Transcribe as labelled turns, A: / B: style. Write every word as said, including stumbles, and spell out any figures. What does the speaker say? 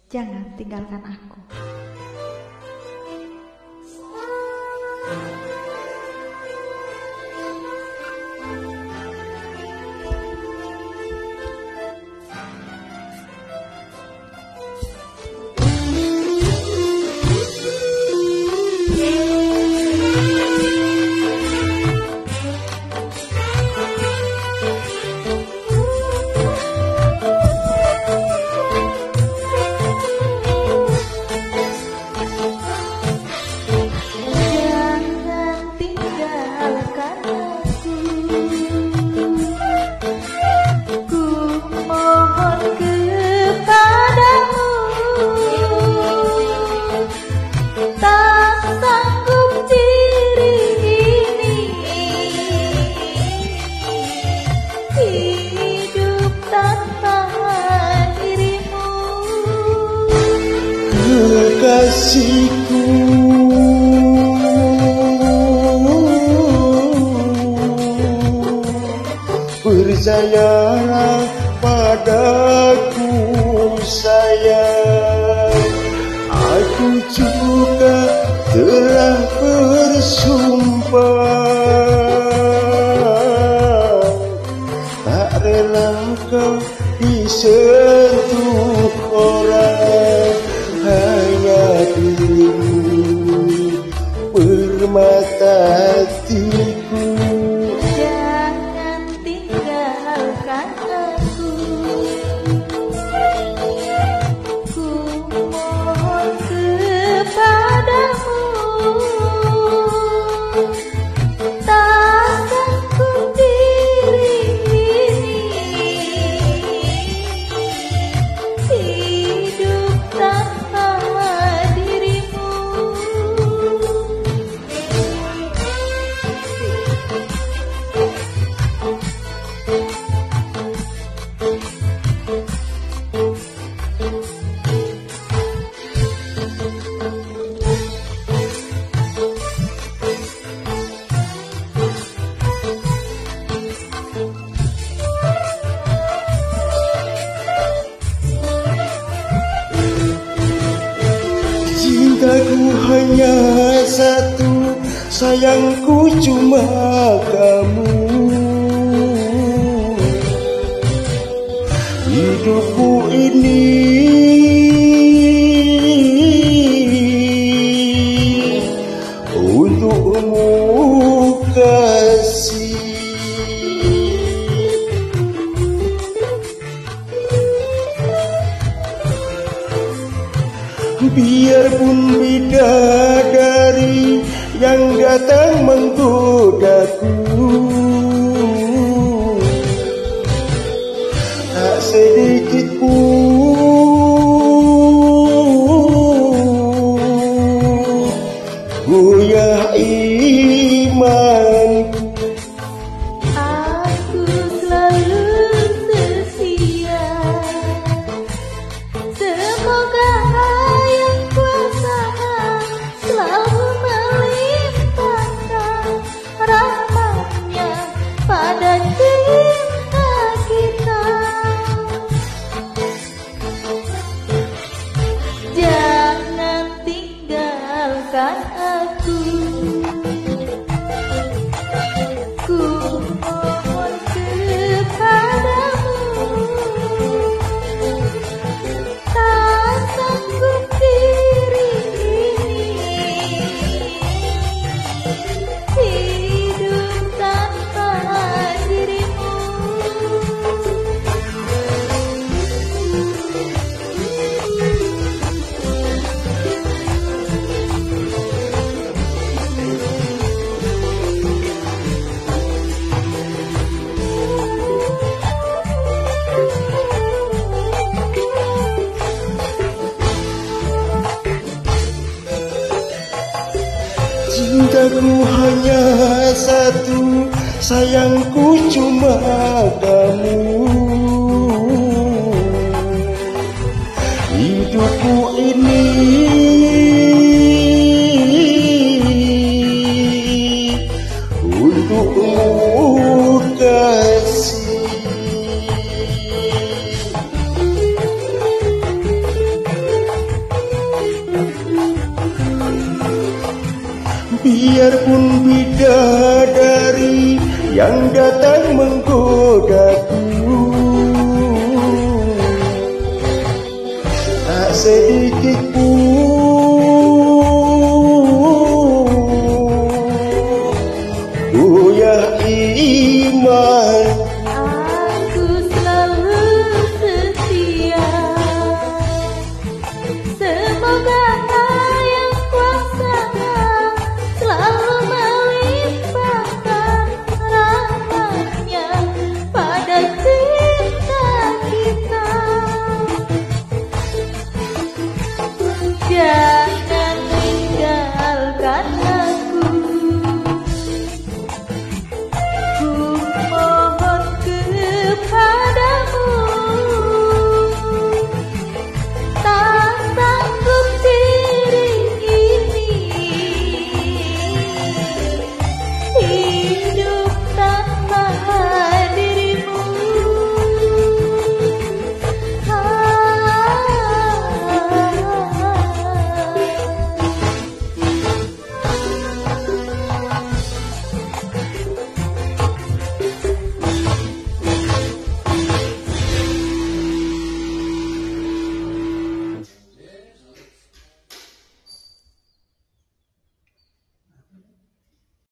A: Jangan tinggalkan aku.
B: Kasihku, percayalah padaku sayang. Aku juga telah bersumpah, tak rela kau disentuh orang, hanya dirimu permata hatiku.
A: Jangan tinggalkan aku, ku mohon kepadamu. Tak sanggup diri ini hidup tanpa dirimu.
B: Cintaku hanya satu, sayangku cuma kamu. Hidupku ini untukmu kasih. Biarpun bidadari yang datang menggodaku, tak sedikit pun goyah imanku.
A: Aku selalu setia, semoga Yang Kuasa selalu melimpahkan rahmat-Nya pada cinta kita. Jangan tinggalkan aku, ku mohon kepadamu. Tak sanggup diri ini hidup tanpa dirimu.
B: Cintaku hanya satu, sayangku cuma kamu. Hidupku ini untukmu kasih. datang menggodaku. Tak sedikit pun